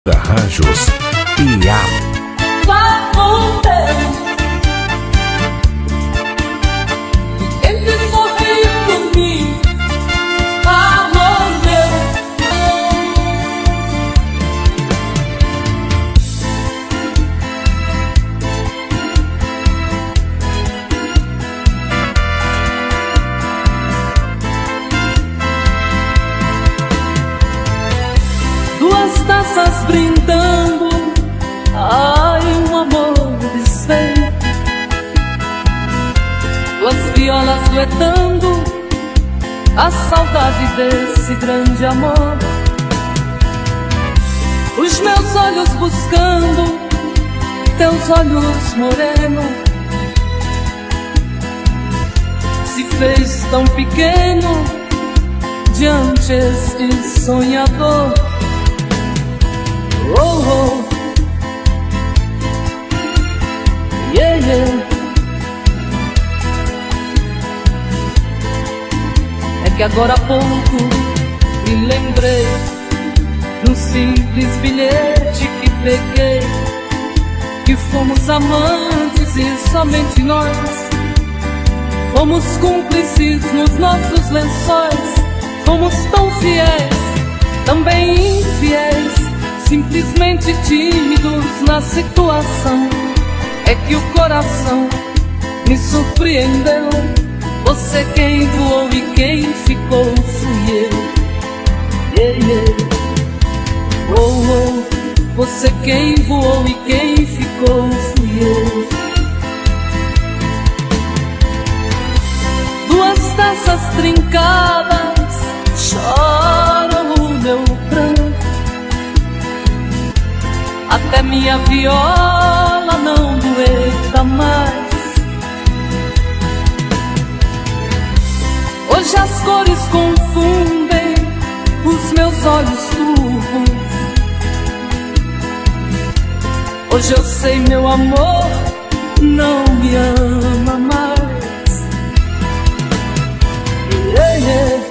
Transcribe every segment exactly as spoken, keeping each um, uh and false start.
Arranjos e a Ele sorriu por mim, amor Duas taças brindando, ai, um amor desfeito. Duas violas duetando a saudade desse grande amor. Os meus olhos buscando teus olhos moreno, se fez tão pequeno diante este sonhador. Oh, oh, yeah, yeah. É que agora há pouco me lembrei de um simples bilhete que peguei, que fomos amantes e somente nós fomos cúmplices nos nossos lençóis. Fomos tão fiéis, também infiéis, simplesmente tímidos na situação. É que o coração me surpreendeu. Você quem voou e quem ficou fui eu. Yeah, yeah. Oh, oh. Você quem voou e quem ficou fui eu. Duas taças trincadas choram o meu pranto. Até minha viola não dueta mais. Hoje as cores confundem os meus olhos turvos. Hoje eu sei, meu amor não me ama mais. Yeah, yeah.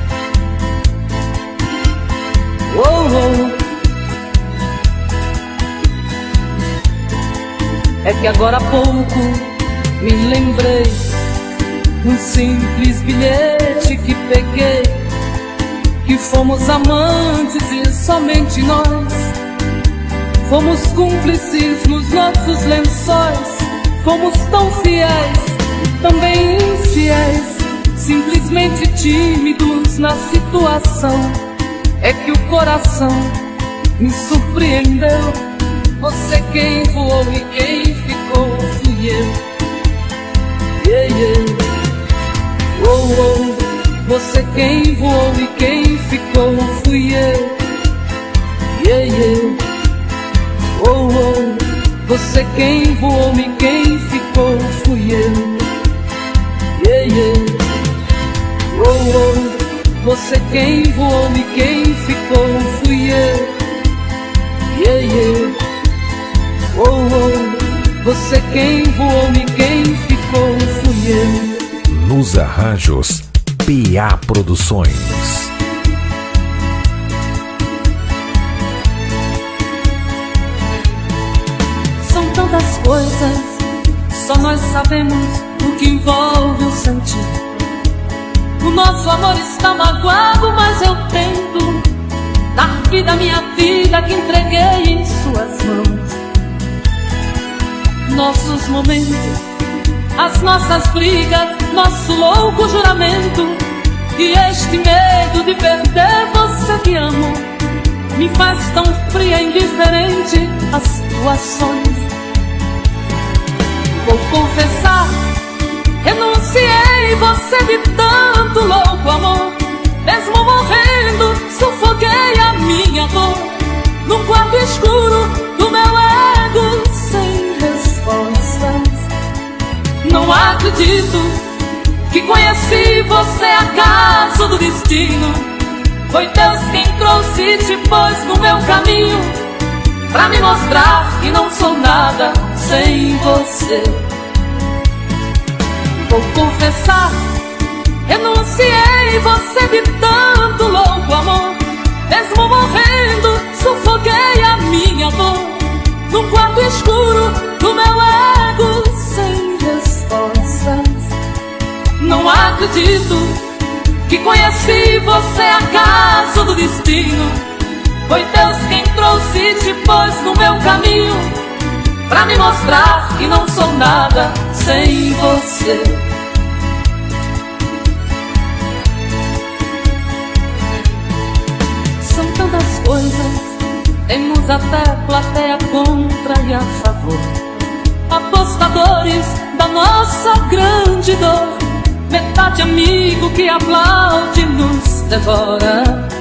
Oh, oh. É que agora há pouco me lembrei de um simples bilhete que peguei, que fomos amantes e somente nós fomos cúmplices nos nossos lençóis. Fomos tão fiéis, também infiéis, simplesmente tímidos na situação. É que o coração me surpreendeu. Você quem voou e quem ficou fui eu. Yeah, yeah. Oh, oh. Você quem voou e quem ficou fui eu. Yeah, yeah. Oh, oh. Você quem voou e quem ficou fui eu. Yeah, yeah. Oh, oh. Você quem voou e quem ficou fui eu. Yeah, yeah. Oh, oh, você quem voou e quem ficou fui eu. Nos Arranjos, P A Produções. São tantas coisas, só nós sabemos o que envolve o sentir. O nosso amor está magoado, mas eu tento dar vida à minha vida que entreguei em suas mãos. Nossos momentos, as nossas brigas, nosso louco juramento, e este medo de perder você que amo me faz tão fria e indiferente às situações. Vou confessar, renunciei você de tanto louco amor. Mesmo morrendo, sufoquei a minha dor num quarto escuro do meu ego sem respostas. Não acredito que conheci você acaso do destino. Foi Deus quem trouxe e te pôs no meu caminho, pra me mostrar que não sou nada sem você. Vou confessar, renunciei você de tanto louco amor. Mesmo morrendo, sufoquei a do meu ego sem respostas. Não acredito que conheci você acaso do destino. Foi Deus quem trouxe e te pôs no meu caminho, pra me mostrar que não sou nada sem você. São tantas coisas, temos até plateia contra e a favor, apostadores da nossa grande dor, metade amigo que aplaude nos devora.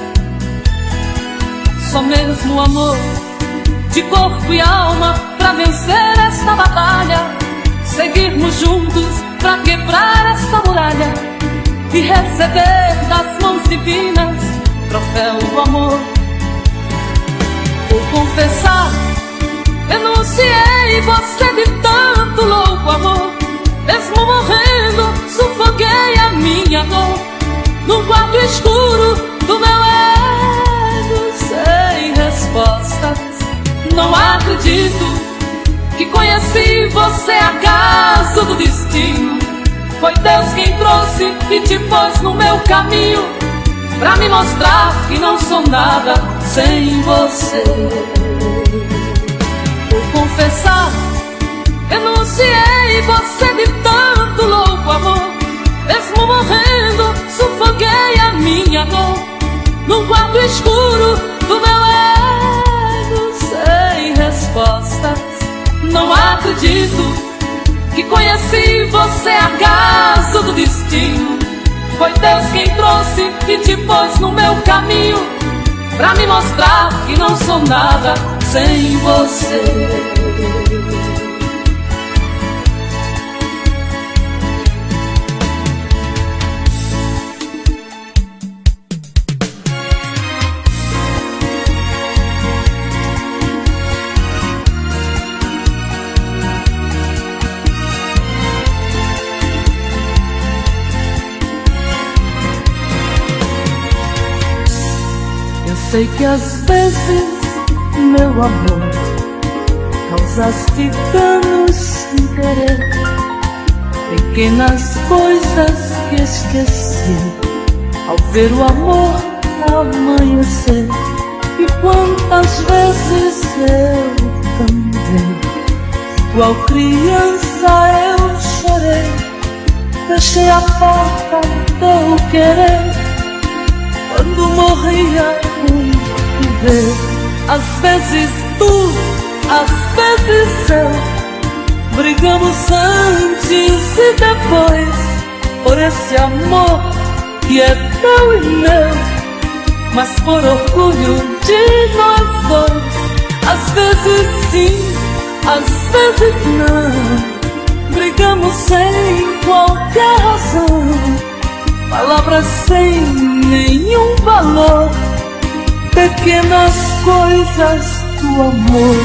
Só mesmo o amor de corpo e alma pra vencer esta batalha, seguirmos juntos pra quebrar esta muralha e receber das mãos divinas troféu do amor. Vou confessar, denunciei você de tanto louco amor. Mesmo morrendo, sufoquei a minha dor num quarto escuro do meu ego sem respostas. Não acredito que conheci você acaso do destino. Foi Deus quem trouxe e te pôs no meu caminho, pra me mostrar que não sou nada sem você. Vou confessar, denunciei você de tanto louco amor. Mesmo morrendo, sufoquei a minha dor num quarto escuro do meu ego sem respostas. Não acredito que conheci você acaso do destino. Foi Deus quem trouxe e te pôs no meu caminho, pra me mostrar que não sou nada sem você. Sei que às vezes, meu amor, causaste danos sem querer, pequenas coisas que esqueci ao ver o amor amanhecer. E quantas vezes eu também, igual criança eu chorei, fechei a porta do teu querer quando morria por ver. Às vezes tu, às vezes eu, brigamos antes e depois por esse amor que é teu e meu, mas por orgulho de nós dois. Às vezes sim, às vezes não, brigamos sem qualquer razão, palavras sem nenhum valor, pequenas coisas do amor.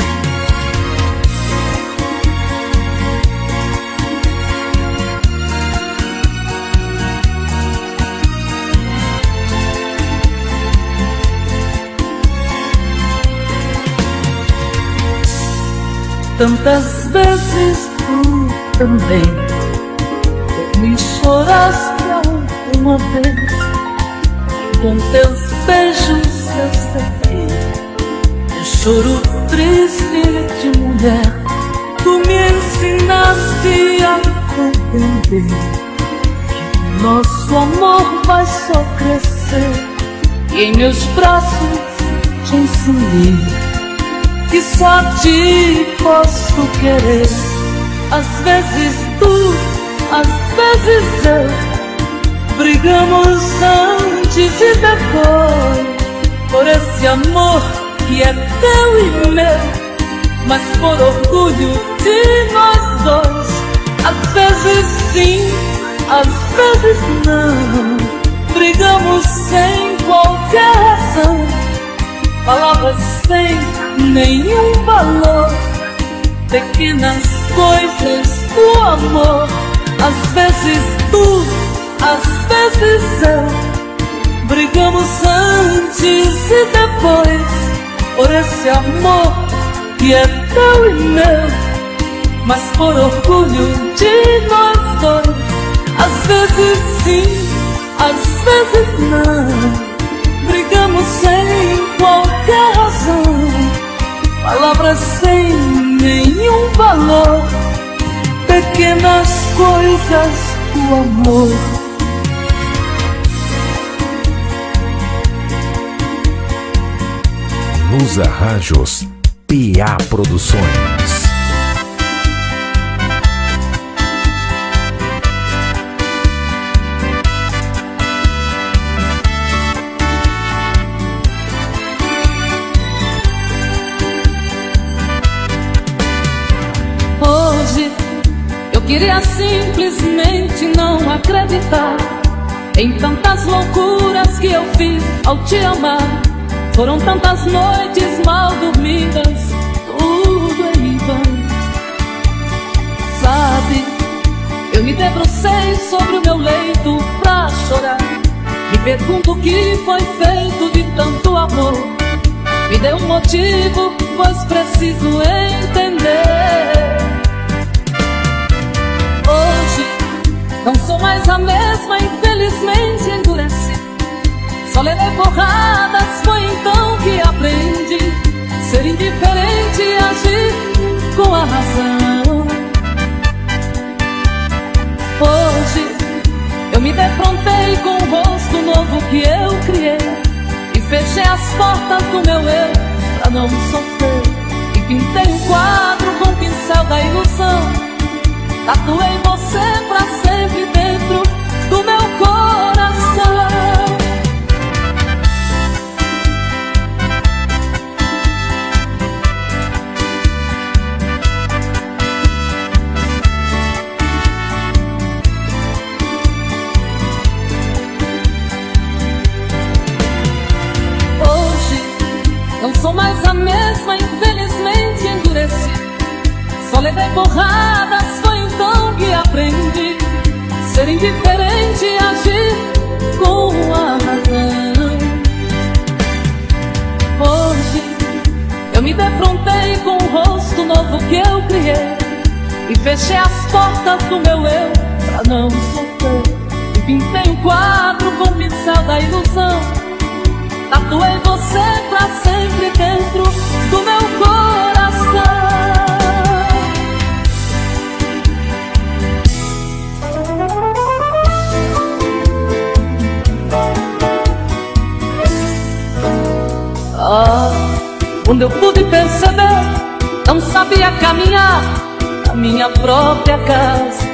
Tantas vezes tu também me choraste alguma vez, e com teus beijos eu sequei o choro triste de mulher. Tu me ensinaste a compreender que nosso amor vai só crescer, e em meus braços te ensinei que só a ti posso querer. Às vezes tu, às vezes eu, brigamos antes e depois por esse amor que é teu e meu, mas por orgulho de nós dois. Às vezes sim, às vezes não, brigamos sem qualquer razão, palavras sem nenhum valor, pequenas coisas do amor. Às vezes tu, às vezes eu, brigamos antes e depois por esse amor que é teu e meu, mas por orgulho de nós dois. Às vezes sim, às vezes não. Brigamos sem qualquer razão, palavras sem nenhum valor, pequenas coisas do amor. Nos arranjos, P A Produções. Hoje eu queria simplesmente não acreditar em tantas loucuras que eu fiz ao te amar. Foram tantas noites mal dormidas, tudo em vão. Sabe, eu me debrucei sobre o meu leito pra chorar. Me pergunto o que foi feito de tanto amor. Me dê um motivo, pois preciso entender. Hoje não sou mais a mesma, infelizmente endureci. Só levei porradas, foi então que aprendi ser indiferente e agir com a razão. Hoje eu me defrontei com o rosto novo que eu criei e fechei as portas do meu eu pra não sofrer. E pintei um quadro com o pincel da ilusão. Tatuei você pra sempre dentro do meu coração. Não sou mais a mesma, infelizmente endureci. Só levei porradas, foi então que aprendi ser indiferente e agir com a razão. Hoje eu me defrontei com o rosto novo que eu criei e fechei as portas do meu eu pra não sofrer. E pintei um quadro com o pincel da ilusão. Tatuei você pra sempre dentro do meu coração. Ah, quando eu pude perceber, não sabia caminhar a minha própria casa.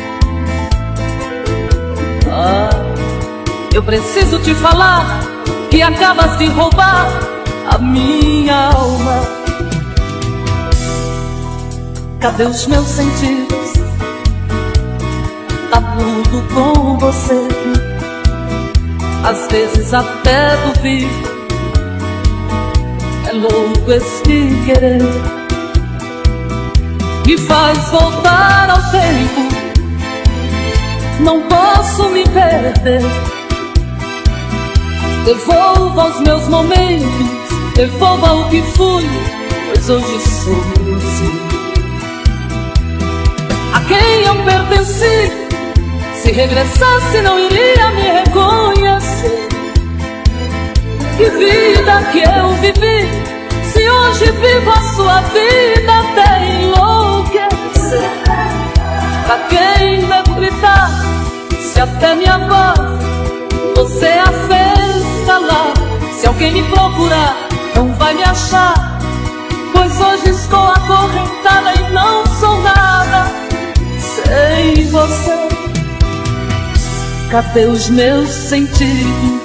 Ah, eu preciso te falar que acabas de roubar a minha alma. Cadê os meus sentidos? Tá tudo com você. Às vezes até duvido. É louco este querer. Me faz voltar ao tempo. Não posso me perder. Devolva os meus momentos, devolva o que fui, pois hoje sou assim. A quem eu pertenci, se regressasse não iria me reconhecer. Que vida que eu vivi, se hoje vivo a sua vida até enlouquecer. Pra quem devo gritar, se até minha voz você a fez calar. Se alguém me procurar, não vai me achar, pois hoje estou acorrentada e não sou nada sem você. Cadê os meus sentidos?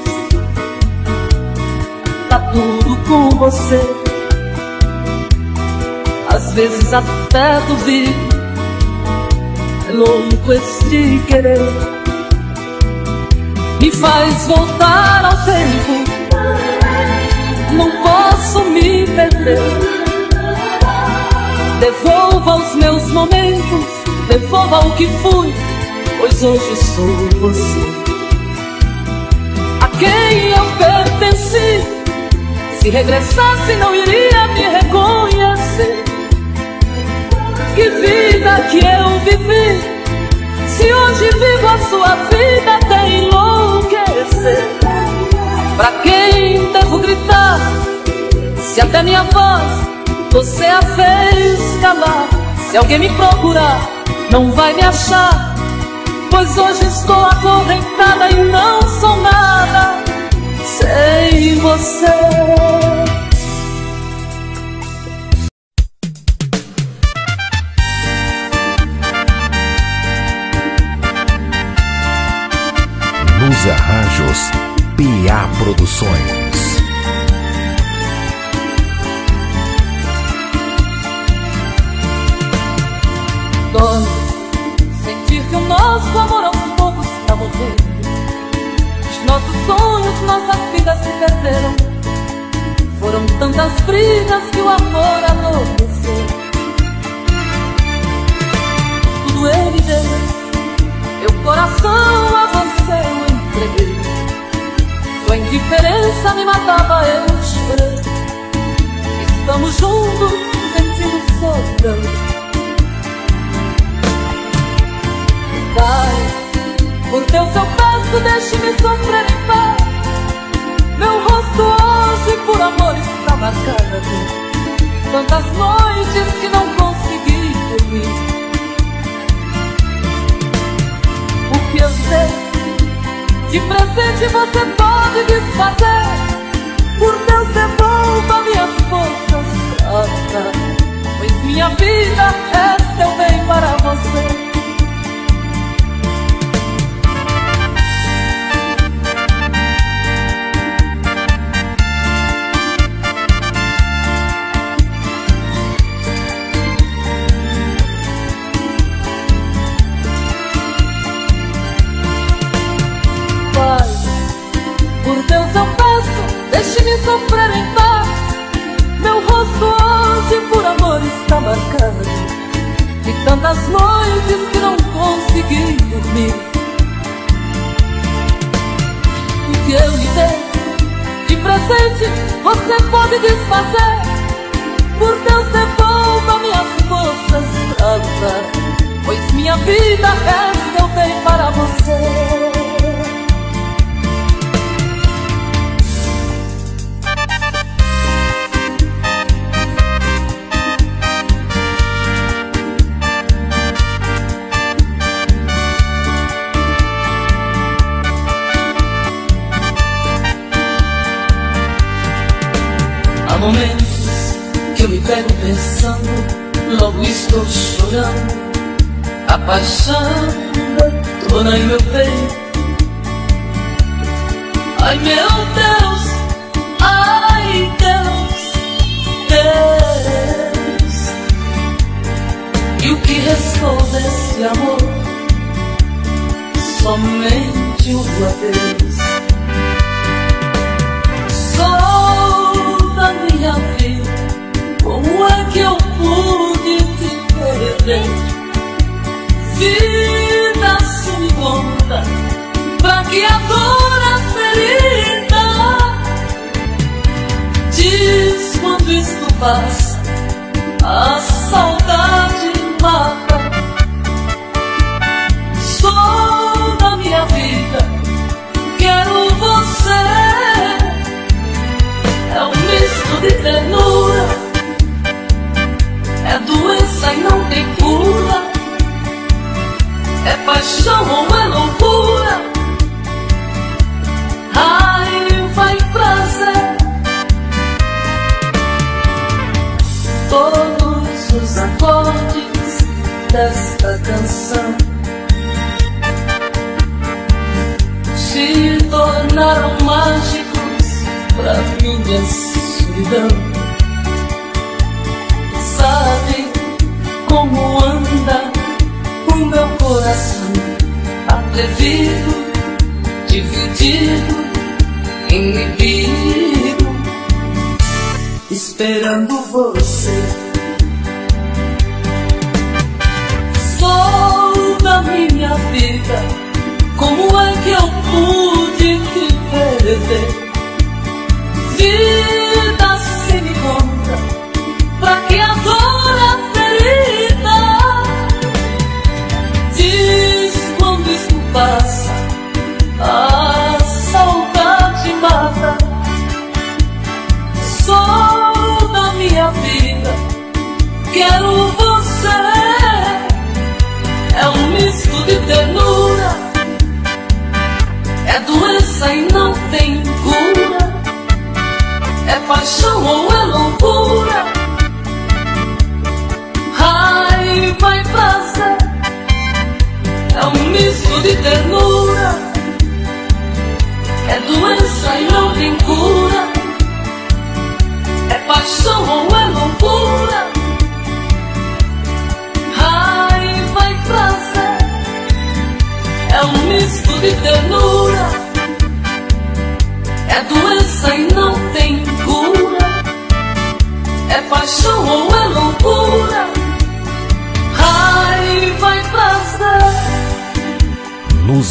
Tá tudo com você. Às vezes até duvido. É louco este querer. Me faz voltar ao tempo. Não posso me perder. Devolva os meus momentos, devolva o que fui, pois hoje sou você. A quem eu pertenci, se regressasse não iria me reconhecer. Que vida vida até enlouquecer. Pra quem devo gritar, se até minha voz você a fez calar? Se alguém me procurar, não vai me achar, pois hoje estou acorrentada e não sou nada sem você. Nos arranjos, P A Produções. Dói sentir que o nosso amor aos poucos está morrendo. Os nossos sonhos, nossas vidas se perderam. Foram tantas brigas que o amor adormeceu. Tudo ele deu, meu coração a você eu entreguei. Sua indiferença me matava, eu chorei. Estamos juntos, sentindo solidão. Pai, por teu seu peço, deixe-me sofrer em paz. Meu rosto hoje por amor está marcado. Tantas noites que não consegui dormir. O que eu sei de presente você pode desfazer. Por Deus, devolva minhas forças pra, pois minha vida é teu bem para você. Deixe-me sofrer em paz. Meu rosto hoje por amor está marcado de tantas noites que não consegui dormir. O que eu lhe dei de presente você pode desfazer. Por Deus, devolva minhas forças pra lutar, pois minha vida é teu bem para você. Há momentos que eu me pego pensando, logo estou chorando. A paixão toda em meu peito. Ai meu Deus, ai Deus, Deus. E o que restou desse amor? Somente o adeus. Da minha vida, como é que eu pude te perder? Vida, se me conta, pra que a dor a ferida? Diz quando isto passa, a saudade mata. Sou da minha vida, quero você. É um misto de ternura, é doença e não tem cura, é paixão ou é loucura, raiva e prazer. Todos os acordes desta canção se tornaram mágicos pra minha solidão. Sabe como anda o meu coração, atrevido, dividido, inibido, esperando você. Sou da minha vida, como é que eu pude te perder? Vida, se me conta, pra que a dor a ferida? Diz quando isso passa, de ternura, é doença e não tem cura, é paixão ou é loucura, raiva e prazer, é um misto de ternura, é doença e não tem cura, é paixão ou é loucura, raiva e prazer. Luz.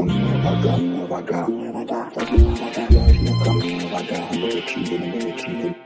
Devagar, devagar, devagar, devagar,